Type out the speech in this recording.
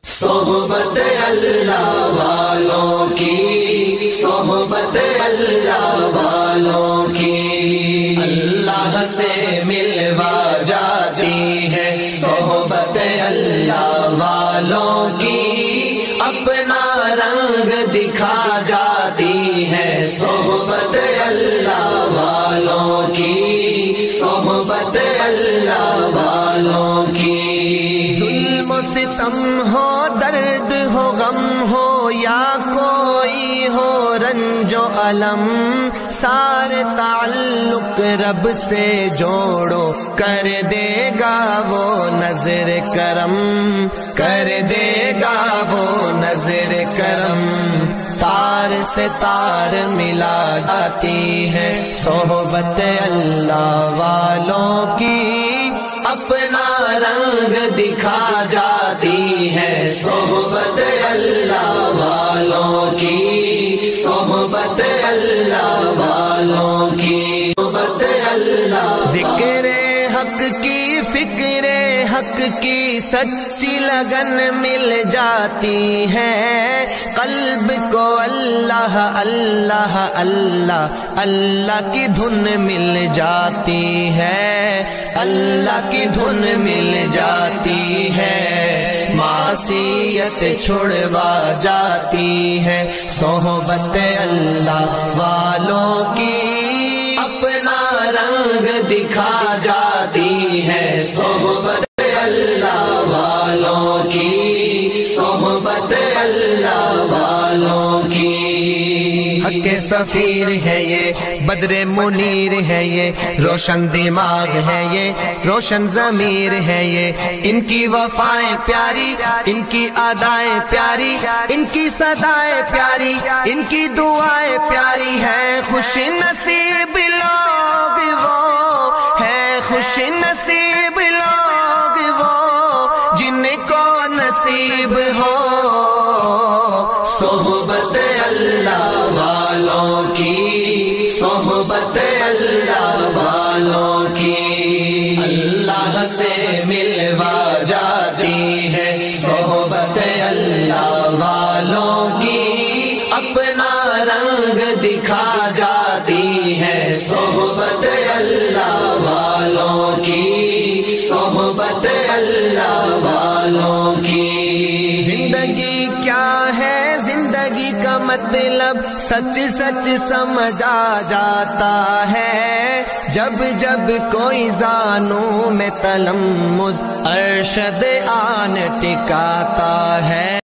صحبت اللہ والوں کی، صحبت اللہ والوں کی، اللہ سے ملوا جاتی ہے صحبت اللہ والوں کی، اپنا رنگ دکھا جاتی ہے صحبت اللہ والوں کی، صحبت اللہ والوں کی۔ ظلم و ستم ہو، درد ہو، غم ہو، یا کوئی ہو رنج و الم، سارے تعلق رب سے جوڑو، کر دے گا وہ نظر کرم، کر دے گا وہ نظر کرم۔ تار سے تار ملا جاتی ہے صحبت اللہ والوں کی، اپنا رنگ دکھا جاتی ہے صحبت اللہ والوں کی، صحبت اللہ والوں کی، صحبت اللہ۔ ذکر حق کی، فکر حق کی سچی لگن مل جاتی ہے، قلب کو اللہ اللہ اللہ اللہ کی دھن مل جاتی ہے، اللہ کی دھن مل جاتی ہے، معصیت چھڑوا جاتی ہے صحبت اللہ والوں کی، اپنا رنگ دکھا جاتی ہے صحبت اللہ والوں کی، صحبت اللہ والوں کی۔ حق سفیر ہے یہ، بدر منیر ہے یہ، روشن دماغ ہے یہ، روشن ضمیر ہے یہ، ان کی وفائیں پیاری، ان کی ادائیں پیاری، ان کی صدائیں پیاری، ان کی دعائیں پیاری ہیں، خوش نصیب لوگ وہ ہے، خوش نصیب لوگ وہ جن کو نصیب ہو صحبت اللہ والوں کی، صحبت اللہ والوں کی، اللہ سے ملوا جاتی ہے صحبت اللہ والوں کی، اپنا رنگ دکھا جاتی ہے صحبت اللہ والوں کی، صحبت اللہ والوں کی۔ زندگی کیا ہے، زندگی کا مطلب سچ سچ سمجھا جاتا ہے، جب جب کوئی زانوں میں تلمذ ارشد آن ٹکاتا ہے،